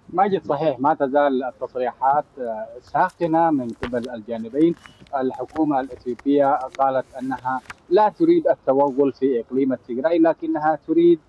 ماجد، صحيح ما تزال التصريحات ساخنة من قبل الجانبين. الحكومة الإثيوبية قالت أنها لا تريد التوغل في إقليم التيغراي، لكنها تريد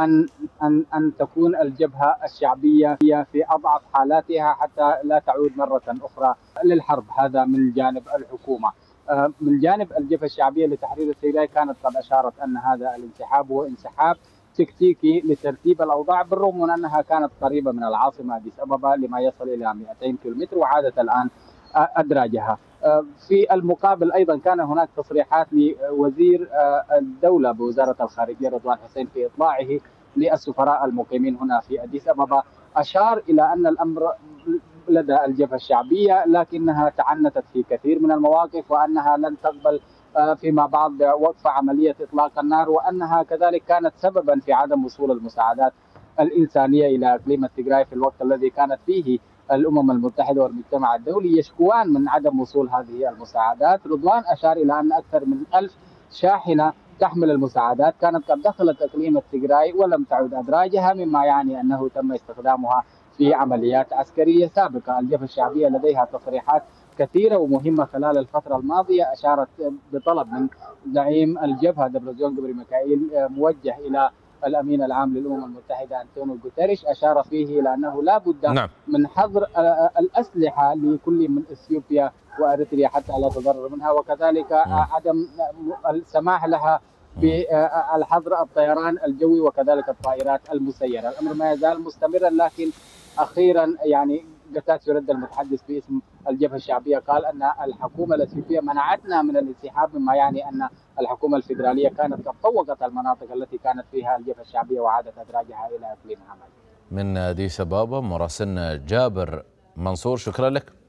أن تكون الجبهة الشعبية في أضعف حالاتها حتى لا تعود مرة أخرى للحرب. هذا من جانب الحكومة. من جانب الجبهة الشعبية لتحرير التيغراي كانت قد أشارت أن هذا الانسحاب هو انسحاب تكتيكي لترتيب الأوضاع، بالرغم من أنها كانت قريبة من العاصمة أديس أبابا لما يصل إلى 200 كيلومتر، وعادت الآن أدراجها. في المقابل أيضا كان هناك تصريحات لوزير الدولة بوزارة الخارجية رضوان حسين في إطلاعه للسفراء المقيمين هنا في أديس أبابا، أشار إلى أن الأمر لدى الجبهة الشعبية، لكنها تعنتت في كثير من المواقف، وأنها لن تقبل فيما بعد وقف عملية إطلاق النار، وأنها كذلك كانت سببا في عدم وصول المساعدات الإنسانية إلى إقليم التيغراي في الوقت الذي كانت فيه الأمم المتحدة والمجتمع الدولي يشكوان من عدم وصول هذه المساعدات. رضوان أشار إلى أن أكثر من 1000 شاحنة تحمل المساعدات كانت قد دخلت إقليم التيغراي ولم تعد أدراجها، مما يعني أنه تم استخدامها في عمليات عسكرية سابقة. الجبهة الشعبية لديها تصريحات كثيرة ومهمة خلال الفترة الماضية، أشارت بطلب من زعيم الجبهة دبرزيون جبري ميكائيل موجه إلى الأمين العام للأمم المتحدة أنطونيو غوتيريش، أشار فيه إلى أنه لا بد نعم. من حظر الأسلحة لكل من إثيوبيا وأريتريا حتى لا تضرر منها، وكذلك عدم السماح لها بالحظر الطيران الجوي وكذلك الطائرات المسيرة. الأمر ما يزال مستمرا، لكن أخيرا يعني جتاتسو ريدا المتحدث باسم الجبهة الشعبية قال أن الحكومة الإثيوبية منعتنا من الانسحاب، مما يعني أن الحكومة الفيدرالية كانت قد طوقت المناطق التي كانت فيها الجبهة الشعبية وعادت أدراجها إلى إقليمها. من أديس أبابا مراسلنا جابر منصور، شكرا لك.